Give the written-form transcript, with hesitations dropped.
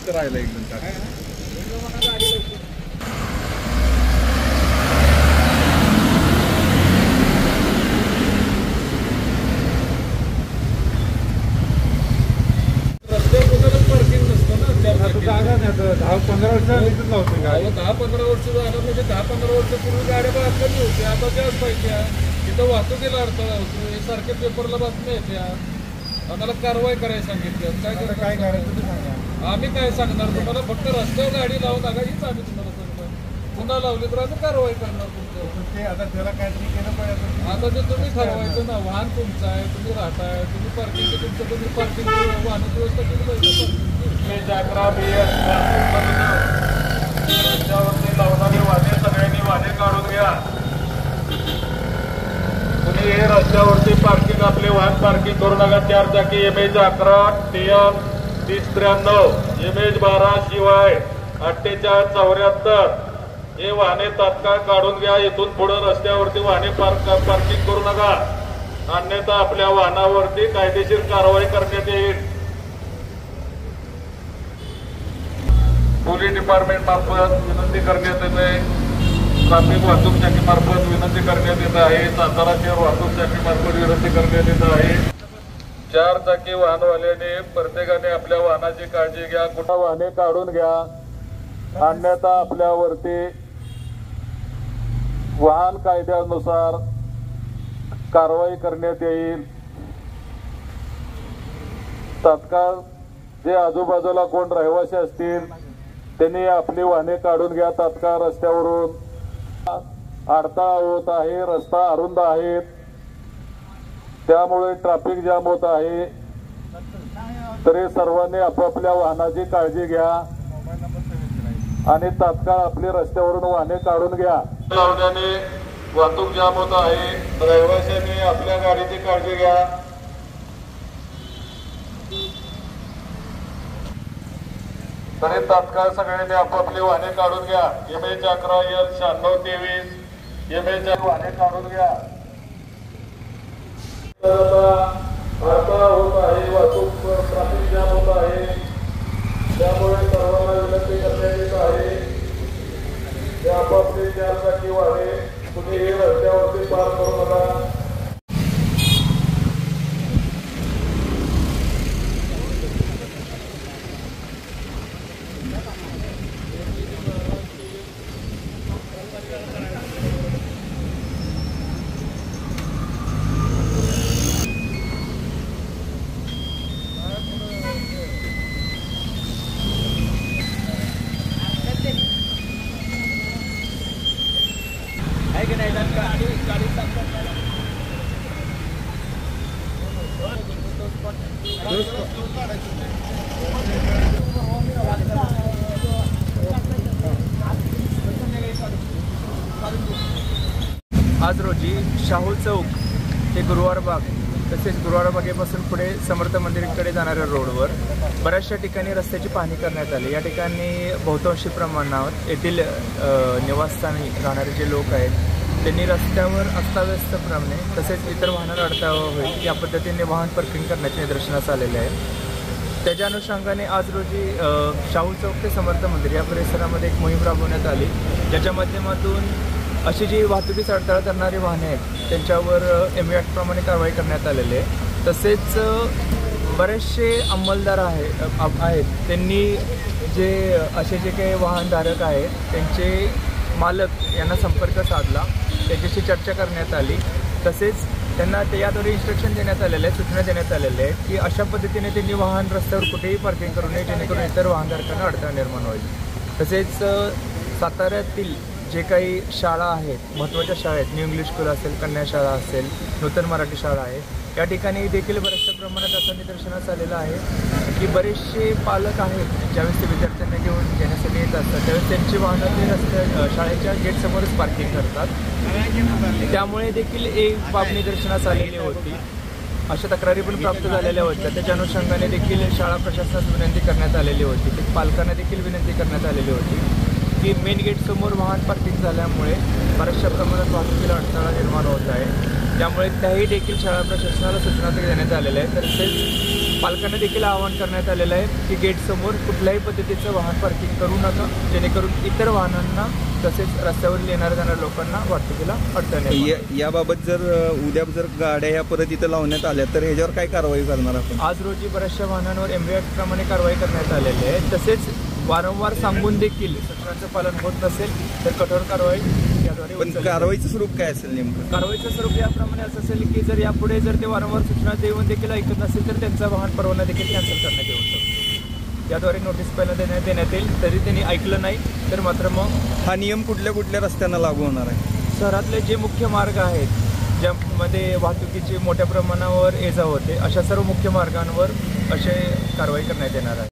इथं राहिला एकदम काय जागा नाही 10-15 वर्ष इथंच लावते काय 10-15 वर्ष झालं म्हणजे 10-15 वर्ष पूर्वी गाड्या बाहेर कमी होत्या आता जास्त पाहिजे तिथं वाहतुकीला अडथळा होतो हे सारखे पेपरला बातम्या येत्या आम्हाला कारवाई करायला सांगितलं काय करायचं ते सांगा आम्ही काय सांगणार तुम्हाला फक्त रस्त्यावर गाडी लावून नका हीच आम्ही तुम्हाला सांगतो पुन्हा लावली तर आम्ही कारवाई करणार तुमचं ते आता त्याला काहीतरी केलं पाहिजे आता ते तुम्ही ठरवायचं ना वाहन तुमचं आहे तुम्ही राहताय तुम्ही पार्किंग तुमचं तुम्ही पार्किंग वाहनाची व्यवस्था केली पाहिजे रस्त्यावरती लावणारे वाहने सगळ्यांनी वाहने काढून घ्या तुम्ही हे रस्त्यावरती पार्किंग आपले वाहन पार्किंग करू नका 4 चाकी MH11 TM 3093 MH12 शिवाय 4874 हे वाहने तात्काळ काढून घ्या इथून पुढे रस्त्यावरती वाहने पार्किंग करू नका अन्यथा आपल्या वाहनावरती कायदेशीर कारवाई करण्यात येईल पोलीस डिपार्टमेंट मार्फत विनंती करण्यात येत आहे ट्रॅफिक वाहतूक शाखेमार्फत विनंती करण्यात येत आहे सातारा शहर वाहतूक शाखेमार्फत विनंती करण्यात येत आहे 4 चाकी वाहनवाल्याने प्रत्येकाने आपल्या वाहनाची काळजी घ्या कुठं वाहने काढून घ्या अन्यथा आपल्यावरती वाहन कायद्यानुसार कारवाई करण्यात येईल तात्काळ जे आजूबाजूला कोण रहिवासी असतील त्यांनी आपली वाहने काढून घ्या तात्काळ रस्त्यावरून अडथळा होत आहे रस्ता अरुंद आहेत त्यामुळे ट्रॅफिक जाम होत आहे तरी सर्वांनी आपापल्या वाहनाची काळजी घ्या आणि तात्काळ आपली रस्त्यावरून वाहने काढून घ्या लावण्याने वाहतूक जाम होत आहे रहिवाशांनी आपल्या गाडीची काळजी घ्या तरी तात्काळ सगळ्यांनी आपापली वाहने काढून घ्या MH11 L 9623 MH वाहने काढून घ्या अडथळा होत आहे वाहतूक ट्रॅफिक जाम होत आहे त्यामुळे सर्वांना विनंती करण्यात येत आहे की आपापली 4 चाकी वाहने तुम्ही हे रस्त्यावरती पार करू नका आज रोजी शाहू चौक ते गुरुवार बाग तसेच गुरुवार बागेपासून पुढे समर्थ मंदिराकडे जाणाऱ्या रोडवर बऱ्याचशा ठिकाणी रस्त्याची पाहणी करण्यात आली। या ठिकाणी बहुतांशी प्रमाणात येथील निवासस्थानी राहणारे जे लोक आहेत त्यांनी रस्त्यावर अस्ताव्यस्तप्रमाणे तसेच इतर वाहनांना अडथळा होईल या पद्धतीने वाहन पार्किंग करण्याचे निदर्शनास आलेले आहे। त्याच्या अनुषंगाने आज रोजी शाहू चौक ते समर्थ मंदिर या परिसरामध्ये एक मोहीम राबवण्यात आली ज्याच्या माध्यमातून अशी जी वाहतुकीचा अडथळा करणारी वाहने आहेत त्यांच्यावर MV ॲक्ट प्रमाणे कारवाई करण्यात आलेली आहे। तसेच बरेचसे अंमलदार आहेत त्यांनी जे असे जे काही वाहनधारक आहेत त्यांचे मालक यांना संपर्क साधला त्यांच्याशी चर्चा करण्यात आली तसेच त्यांना याद्वारे इन्स्ट्रक्शन देण्यात आलेले आहे सूचना देण्यात आलेल्या आहेत की अशा पद्धतीने त्यांनी वाहन रस्त्यावर कुठेही पार्किंग करू नये जेणेकरून इतर वाहनधारकांना अडथळा निर्माण होईल। तसेच साताऱ्यातील जे काही शाळा आहेत महत्त्वाच्या शाळा आहेत न्यू इंग्लिश स्कूल असेल कन्या शाळा असेल नूतन मराठी शाळा आहे या ठिकाणी देखील बऱ्याचशा प्रमाणात असं निदर्शनास आलेलं आहे की बरेचसे पालक आहेत ज्यावेळेस ते विद्यार्थ्यांना घेऊन घेण्यासाठी येत असतात त्यावेळेस त्यांची वाहनं ते रस्त्या शाळेच्या गेटसमोरच पार्किंग करतात त्यामुळे देखील एक बाब निदर्शनास आलेली होती। अशा तक्रारी पण प्राप्त झालेल्या होत्या त्याच्या अनुषंगाने देखील शाळा प्रशासनास विनंती करण्यात आलेली होती की पालकांना देखील विनंती करण्यात आलेली होती की मेन गेटसमोर वाहन पार्किंग झाल्यामुळे बऱ्याचशा प्रमाणात वाहतुकीला अडथळा निर्माण होत आहे त्यामुळे त्याही देखील शाळा प्रशासनाला सूचना देण्यात आलेल्या आहेत। तसेच पालकांना देखील आवाहन करण्यात आलेलं आहे की गेटसमोर कुठल्याही पद्धतीचं वाहन पार्किंग करू नका, जेणेकरून इतर वाहनांना तसेच रस्त्यावर येणाऱ्या जाणाऱ्या लोकांना वाहतुकीला अडचण येईल. याबाबत जर उद्या जर गाड्या ह्या परत इथं लावण्यात आल्या तर ह्याच्यावर काय कारवाई करणार आपण? आज रोजी बऱ्याचशा वाहनांवर एमव्ही ॲक्टप्रमाणे कारवाई करण्यात आलेली आहे. तसेच वारंवार सांगून देखील सूचनांचं पालन होत नसेल तर कठोर कारवाई याद्वारे पण कारवाईचं स्वरूप काय असेल नेमकं? कारवाईचं स्वरूप याप्रमाणे असं असेल की जर यापुढे जर ते वारंवार सूचना देऊन देखील ऐकत नसेल तर त्यांचा वाहन परवाना देखील कॅन्सल करण्यात येऊ शकतो. याद्वारे नोटीस पहिला देण्यात येईल. तरी त्यांनी ऐकलं नाही तर मात्र मग हा नियम कुठल्या कुठल्या रस्त्यांना लागू होणार आहे? शहरातले जे मुख्य मार्ग आहेत ज्यामध्ये वाहतुकीची मोठ्या प्रमाणावर ये जा होते अशा सर्व मुख्य मार्गांवर असे कारवाई करण्यात येणार आहे.